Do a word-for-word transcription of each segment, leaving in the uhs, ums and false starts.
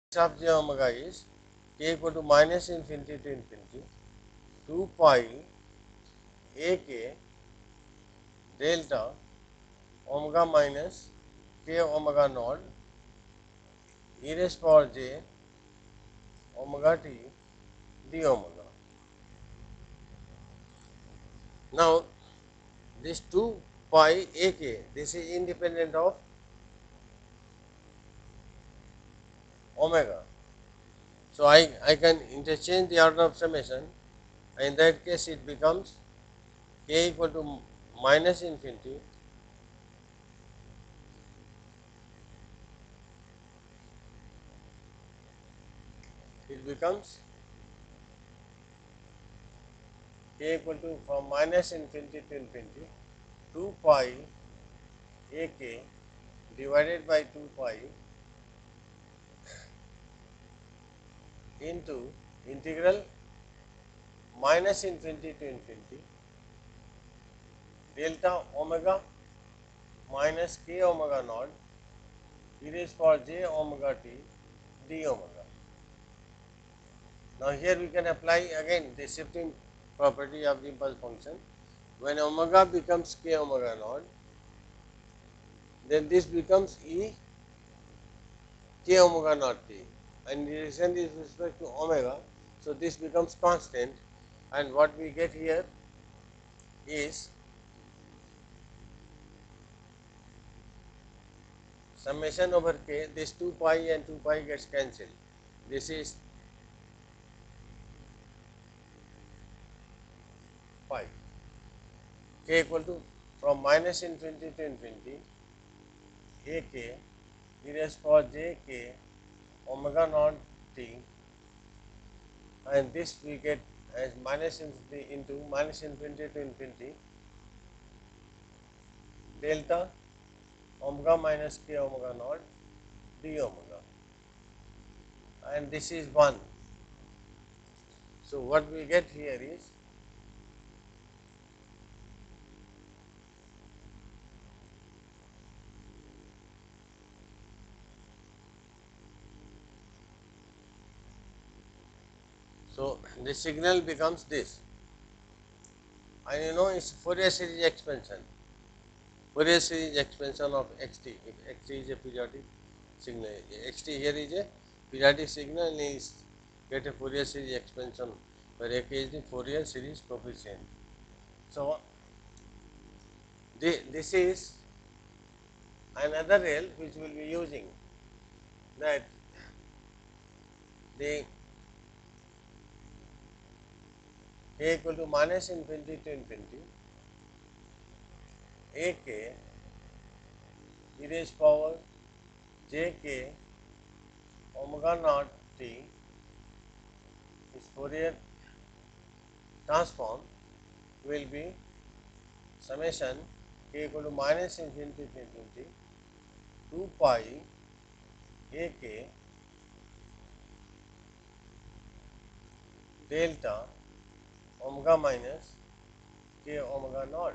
of j omega is k equal to minus infinity to infinity two pi a k delta omega minus k omega naught e raised power j omega t d omega. Now, this two pi a k, this is independent of omega. So, I, I can interchange the order of summation, and in that case it becomes k equal to minus infinity it becomes k equal to from minus infinity to infinity two pi a k divided by two pi into integral minus infinity to infinity delta omega minus k omega naught e raised power j omega t d omega. Now, here we can apply again the shifting property of the impulse function. When omega becomes k omega naught, then this becomes e k omega naught t, and the relation is with respect to omega. So, this becomes constant, and what we get here is summation over k. This two pi and two pi gets cancelled. This is pi. K equal to from minus infinity to infinity a k e raised power j k omega naught t, and this we get as minus infinity into minus infinity to infinity delta omega minus k omega naught d omega, and this is one. So, what we get here is so the signal becomes this, and you know it's Fourier series expansion. Fourier series expansion of xt. If xt is a periodic signal, xt here is a periodic signal, and is get a Fourier series expansion where ak is the Fourier series coefficient. So, the, this is another rail which we will be using, that the k equal to minus infinity to infinity a k e raised power j k omega naught t is Fourier transform will be summation k equal to minus infinity to infinity two pi a k delta omega minus k omega naught.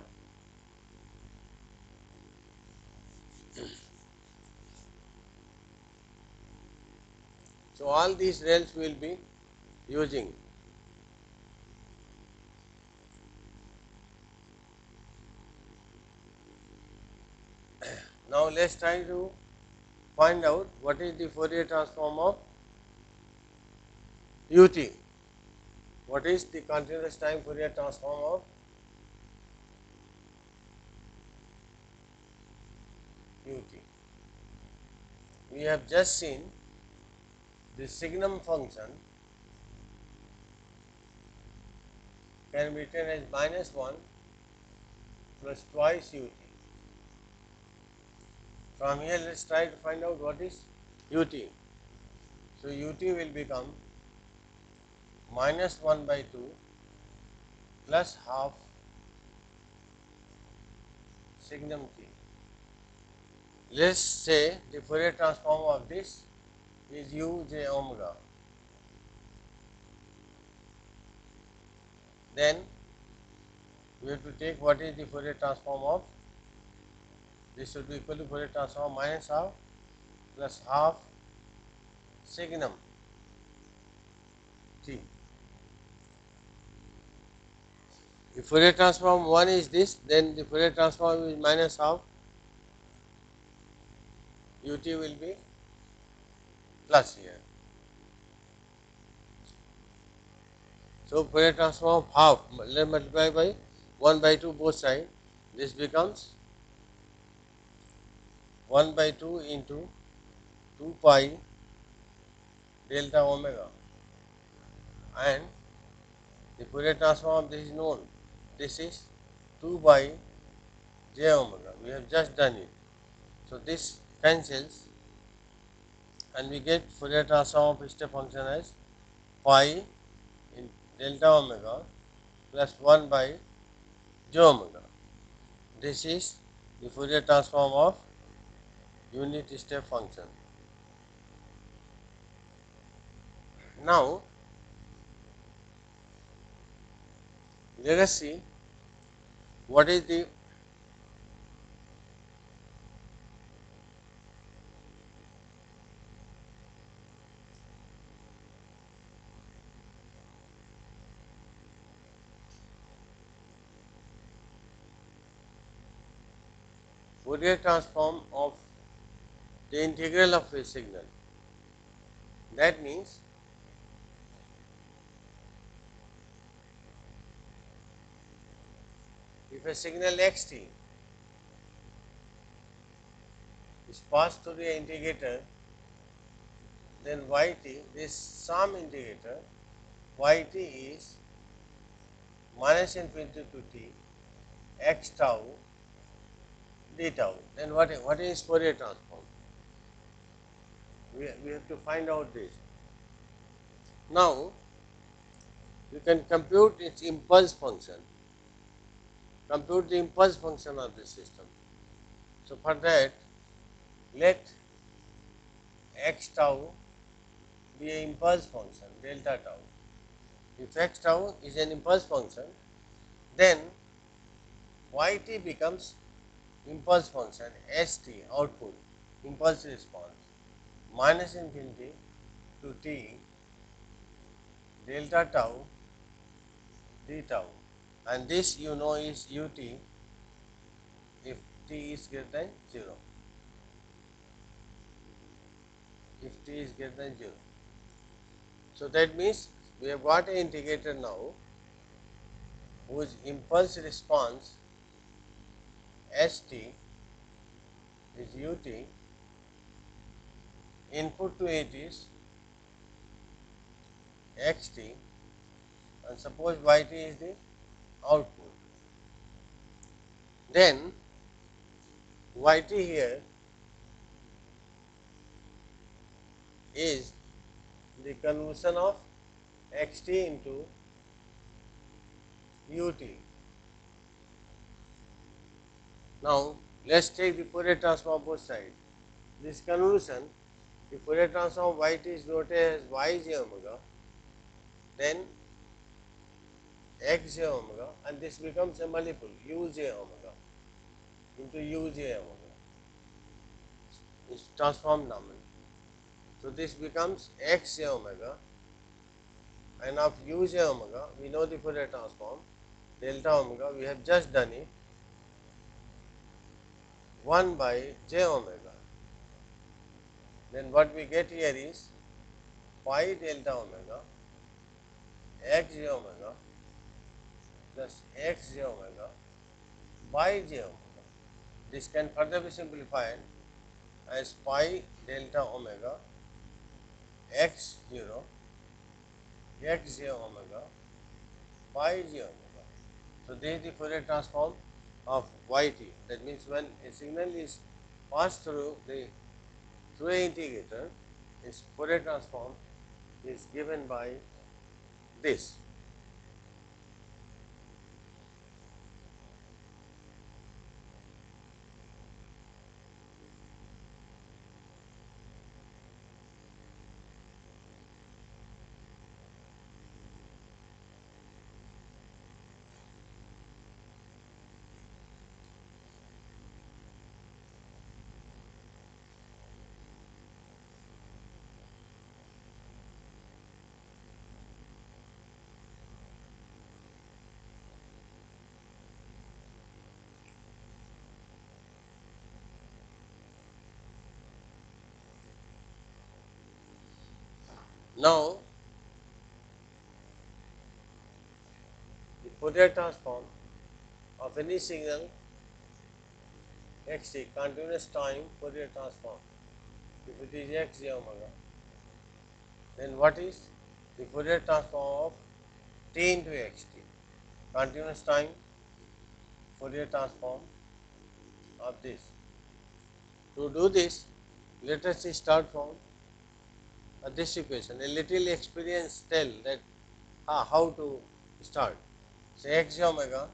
So, all these rails will be using. Now, let us try to find out what is the Fourier transform of u t. What is the continuous time Fourier transform of u t? We have just seen the signum function can be written as minus one plus twice u t. From here, let us try to find out what is u t. So, u t will become minus one by two plus half signum t. Let us say the Fourier transform of this is u j omega. Then we have to take what is the Fourier transform of this should be equal to Fourier transform minus half plus half signum t. If Fourier transform one is this, then the Fourier transform is minus half, ut will be plus here. So Fourier transform of half, let multiply by one by two both sides, this becomes one by two into two pi delta omega, and the Fourier transform of this is known, this is two by j omega, we have just done it. So this cancels and we get Fourier transform of step function as pi in delta omega plus one by j omega. This is the Fourier transform of unit step function. Now let us see what is the Fourier transform of the integral of a signal. That means if a signal xt is passed through the integrator, then yt, this sum integrator, yt is minus infinity to t x tau d tau. Then what, what is Fourier transform? We, we have to find out this. Now you can compute its impulse function, compute the impulse function of the system. So for that, let x tau be an impulse function delta tau. If x tau is an impulse function, then yt becomes impulse function st, output, impulse response, minus infinity to t delta tau d tau, and this you know is ut if t is greater than zero. If t is greater than zero. So that means we have got an integrator now whose impulse response st is ut, input to it is xt, and suppose yt is the output. Then yt here is the conversion of xt into ut. Now let us take the Fourier transform both sides. This convolution, the Fourier transform of yt is noted as yj omega, then xj omega, and this becomes a multiple uj omega into uj omega. It's transformed nominal. So this becomes xj omega, and of uj omega we know the Fourier transform delta omega, we have just done it, one by j omega. Then what we get here is pi delta omega xj omega plus xj omega by j omega. This can further be simplified as pi delta omega x zero xj omega by j omega. So this is the Fourier transform of yt. That means when a signal is passed through the through a integrator, its Fourier transform is given by this. Now, the Fourier transform of any signal xt, continuous time Fourier transform, if it is x j omega, then what is the Fourier transform of t into xt, continuous time Fourier transform of this. To do this, let us start from uh, this equation. A little experience tell that uh, how to start. So, x j omega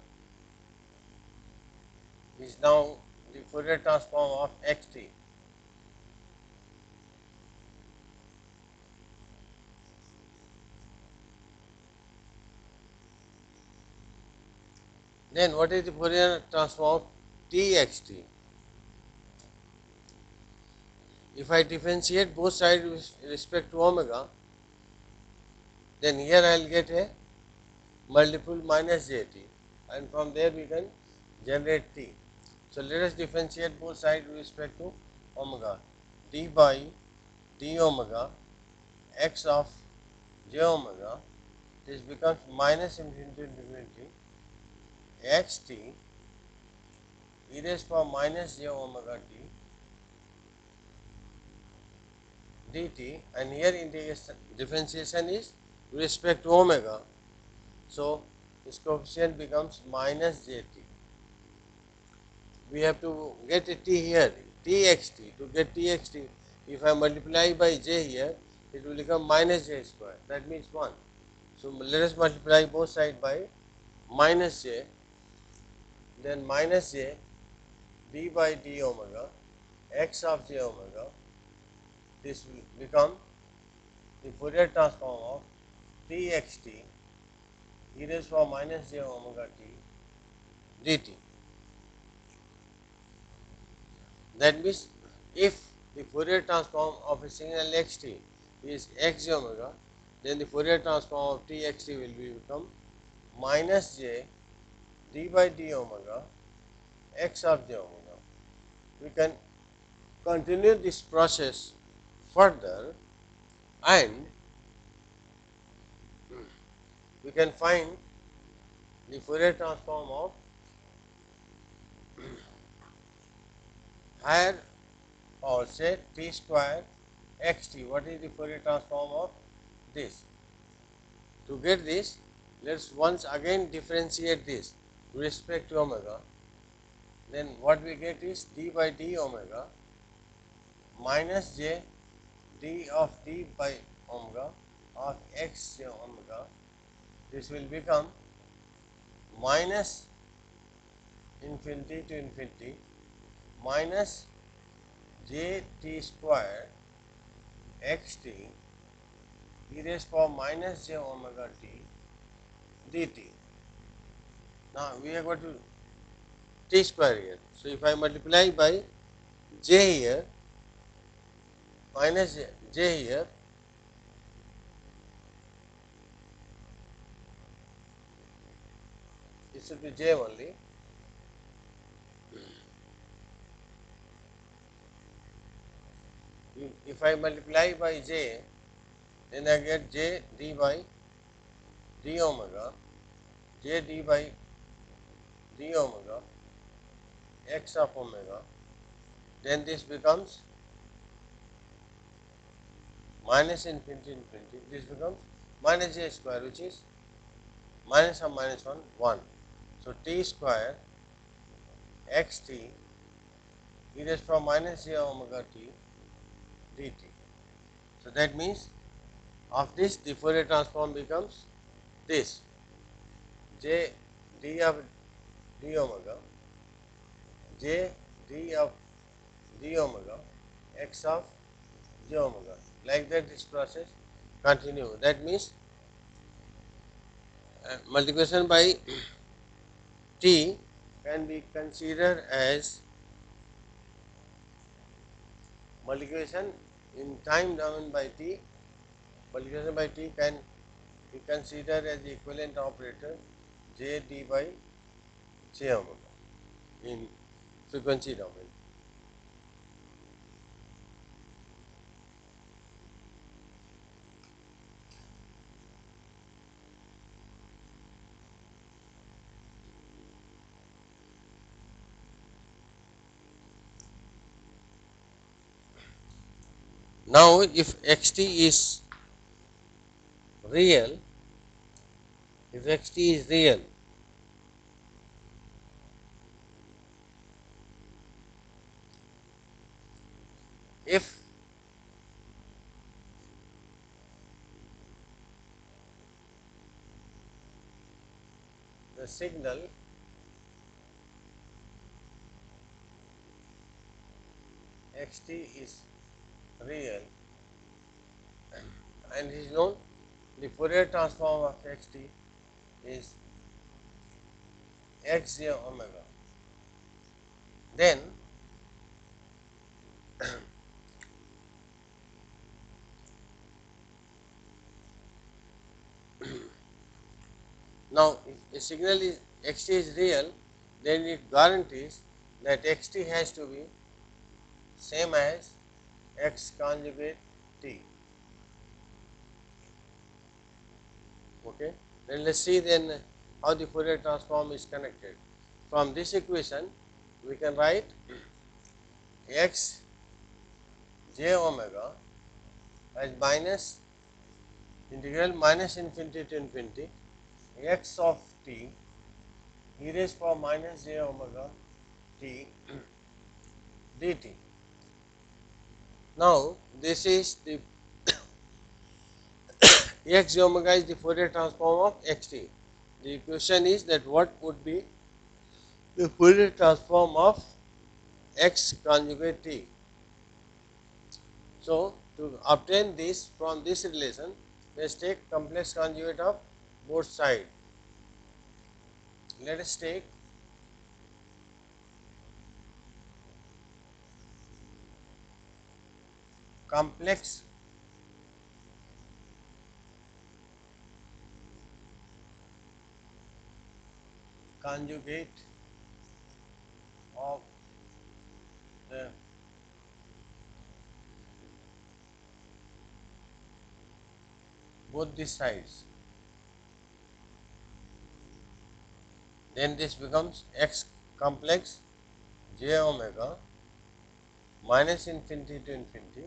is now the Fourier transform of xt. Then what is the Fourier transform of t xt? If I differentiate both sides with respect to omega, then here I will get a multiple minus jt, and from there we can generate t. So, let us differentiate both sides with respect to omega. D by d omega x of j omega, this becomes minus infinity to infinity xt e raised to power minus j omega t dt, and here integration differentiation is with respect to omega. So, this coefficient becomes minus jt. We have to get a t here, txt. To get txt, if I multiply by j here, it will become minus j square. That means one. So, let us multiply both sides by minus j, then minus j d by d omega x of j omega. This will become the Fourier transform of txt e raised to power minus j omega t dt. That means, if the Fourier transform of a signal xt is x j omega, then the Fourier transform of txt will be become minus j d by d omega x of j omega. We can continue this process further, and we can find the Fourier transform of higher, or say t square xt. What is the Fourier transform of this? To get this, let us once again differentiate this with respect to omega. Then what we get is d by d omega minus j d of d by omega of x j omega. This will become minus infinity to infinity minus j t square xt e raised to power minus j omega t dt. Now, we are going to t square here. So, if I multiply by j here minus j, j here, it should be j only. If I multiply by j, then I get j d by d omega, j d by d omega x of omega. Then this becomes minus infinity infinity. This becomes minus j square, which is minus of minus one, one. So, t square xt e raised to minus j omega t dt. So, that means of this the Fourier transform becomes this j d of d omega, j d of d omega x of j omega. Like that this process continue. That means uh, multiplication by t can be considered as multiplication in time domain by t. Multiplication by t can be considered as the equivalent operator j d by j omega in frequency domain. Now, if xt is real, if xt is real, if the signal xt is real and is known, the Fourier transform of xt is xj omega, then now if a signal is xt is real, then it guarantees that xt has to be same as x conjugate t. Okay. Then let us see then how the Fourier transform is connected. From this equation we can write x j omega as minus integral minus infinity to infinity x of t e raised power minus j omega t dt. Now this is the x j omega is the Fourier transform of xt. The question is that what would be the Fourier transform of x conjugate t. So to obtain this from this relation, let us take complex conjugate of both sides. Let us take complex conjugate of the both the sides. Then this becomes x complex j omega minus infinity to infinity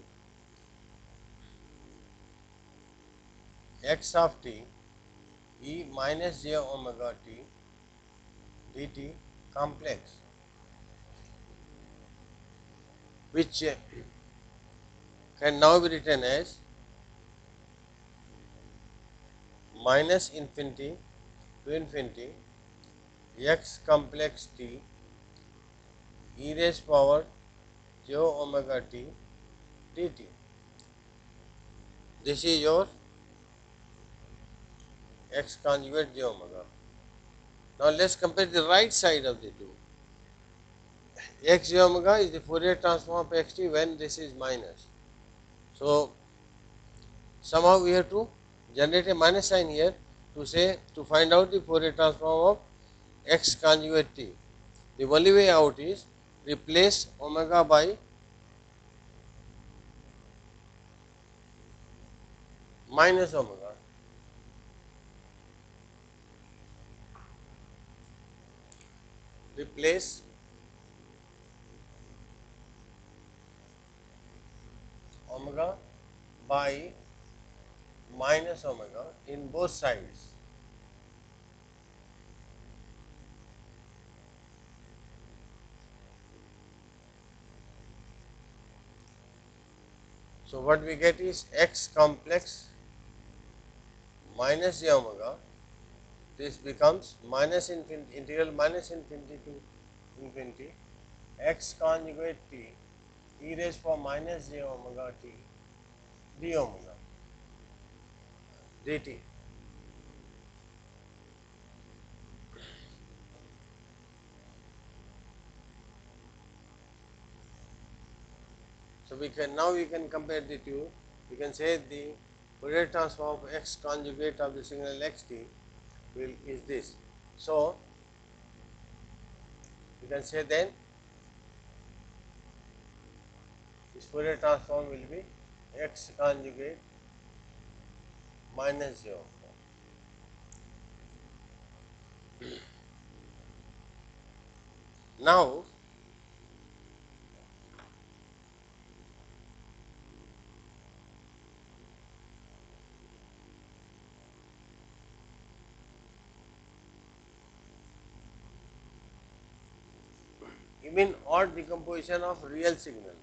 x of t e minus j omega t dt complex, which can now be written as minus infinity to infinity x complex t e raised power j omega t dt. This is your x conjugate j omega. Now let us compare the right side of the two. X j omega is the Fourier transform of xt when this is minus. So somehow we have to generate a minus sign here to say to find out the Fourier transform of x conjugate t. The only way out is replace omega by minus omega. Replace omega by minus omega in both sides. So what we get is x complex minus j omega. This becomes minus infinity, integral minus infinity to infinity x conjugate t e raised power minus j omega t d omega dt. So we can now we can compare the two. We can say the Fourier transform of x conjugate of the signal xt will is this. So we can say then this Fourier transform will be x conjugate minus zero. Now You mean odd decomposition of real signal.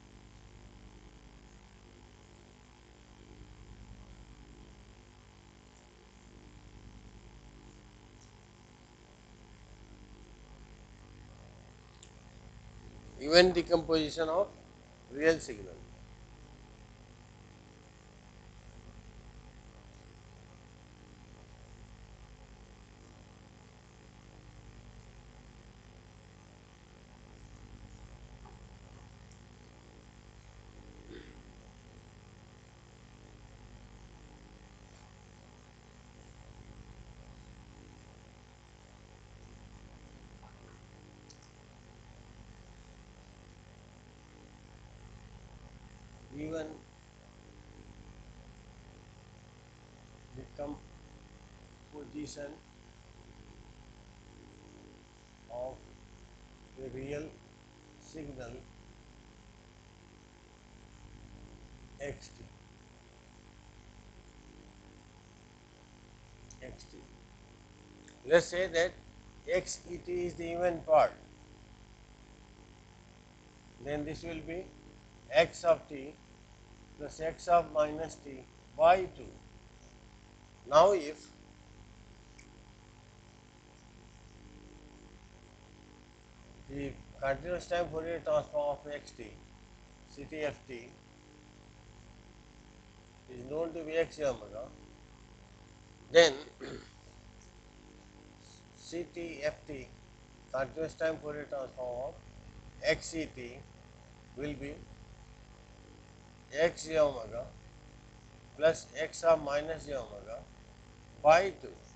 Even decomposition of real signal. Even decomposition of a real signal xt xt. Let's say that xet is the even part, then this will be x of t plus x of minus t by two. Now if the continuous time Fourier transform of xt, ctft, is known to be x omega, then ctft, continuous time Fourier transform of xct, will be x j omega plus x of minus j omega by two.